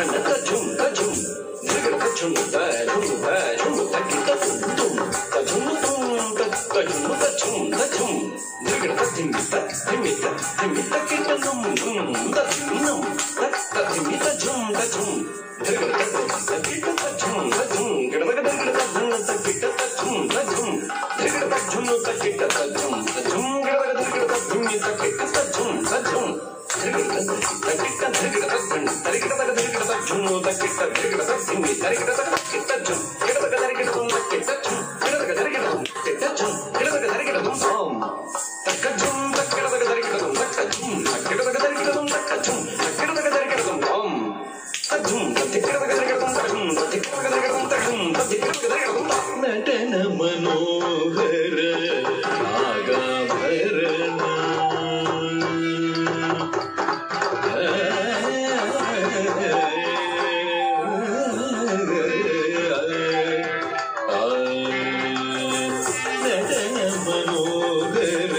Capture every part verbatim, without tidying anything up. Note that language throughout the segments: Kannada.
ನಟನ ಮನೋಹರ ನಾಗಾಭರಣ ನಟನ ಮನೋಹರ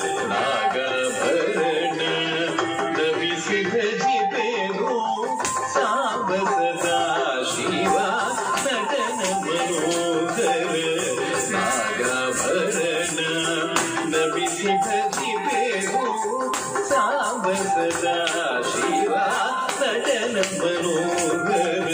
ನಾಗಾಭರಣ ನಮಿಸಿ ಭಜಿಪೇನು ಸಾಂಬ ಸದಾ ಶಿವ ನಟನ ಮನೋಹರ ನಾಗಾಭರಣ ನಮಿಸಿ ಭಜಿಪೇನು ಸಾಂಬ ಸದಾ ಶಿವ ನಟನ ಮನೋಹರ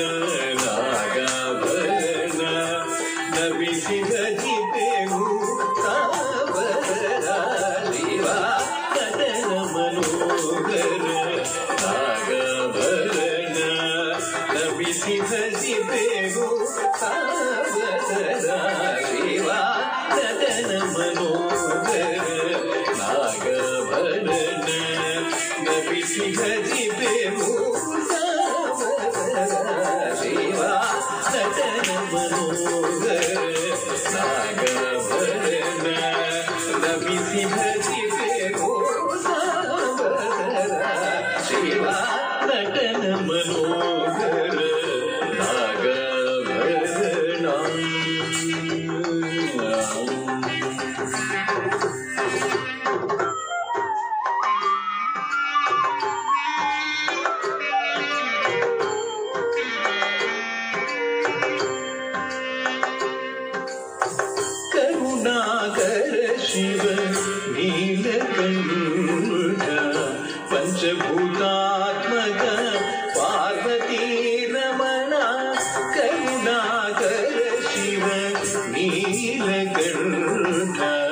ನಾಗಾಭರಣ ನಮಿಸಿ ಭಜಿಪೇನು ಸಾಂಬ ಸದಾ ಶಿವ ನಟನ ಮನೋಹರ ನಾಗಾಭರಣ ನಮಿಸಿ ಭಜಿಪೇನು ಸಾಂಬ ಸದಾ ಶಿವ ನಟನ ಮನೋಹರ ನಾಗಾಭರಣ ನಮಿಸಿ ಭಜಿಪೇನು ಸಾಂಬ ಸದಾ ಶಿವ ನಟನ ಮನೋಹರ ನಾಗಾಭರಣ ನಮಿಸಿ ಭಜಿಪೇನು ಸಾಂಬ ಸದಾ ಶಿವ ನಟನ ಮನೋಹರ ನಾಗಾಭರಣ. ಕರುಣಾಕರ ಶಿವ ನೀಲಕಂಠ ಪಂಚಭೂತಾತ್ಮಕ ಪಾರ್ವತೀ ರಮಣ ಕರುಣಾಕರ ಶಿವ ನೀಲಕಂಠ